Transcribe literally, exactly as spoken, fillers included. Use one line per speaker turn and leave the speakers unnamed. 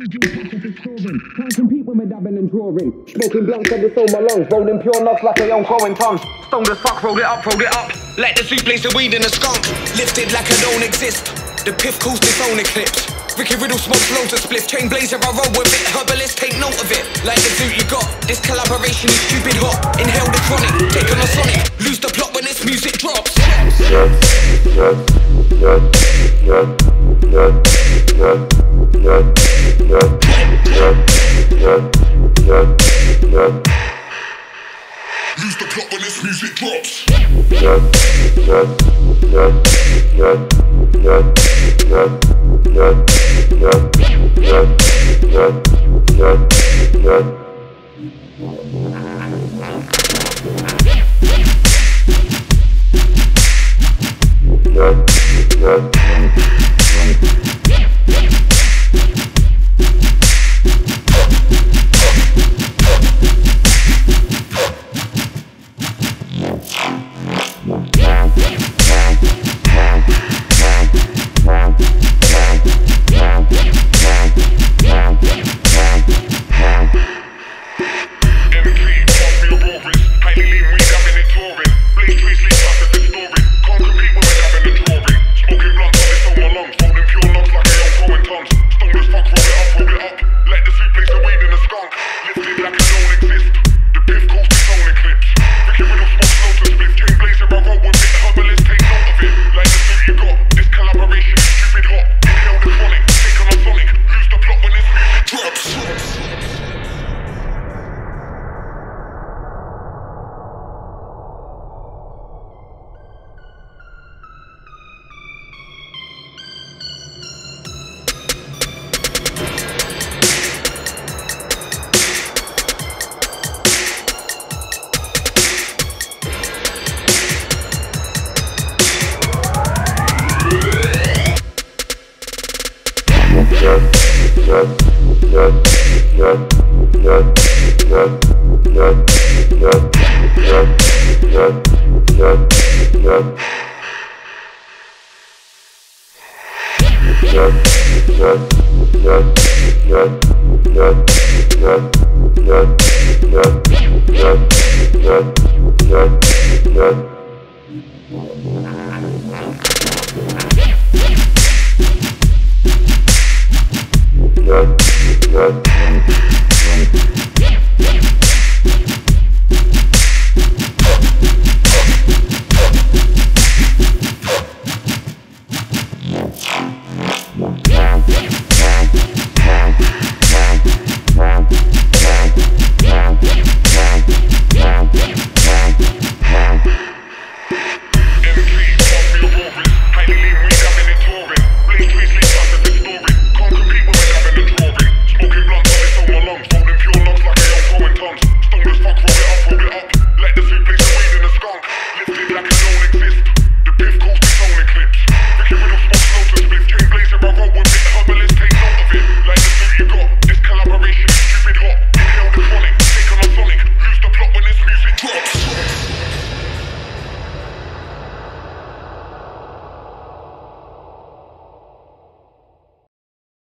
Can't compete when we're dabbing and drawing. Smoking blunts on the soul my lungs, rolling pure knocks like a young growing tons. Stoned as fuck, roll it up, roll it up.
Like the soup blaze of weed in a skunk. Lifted like I don't exist. The piff calls this own eclipse. Ricky Riddle smokes loads of spliff. Chain blazer, I roll with it. Herbalist, take note of it. Like the suit you got. This collaboration is stupid hot. Inhale the chronic, take on a sonic. Lose the plot when this music drops. Lose the plot when this music drops. Stoned as fuck, roll it up, roll it up.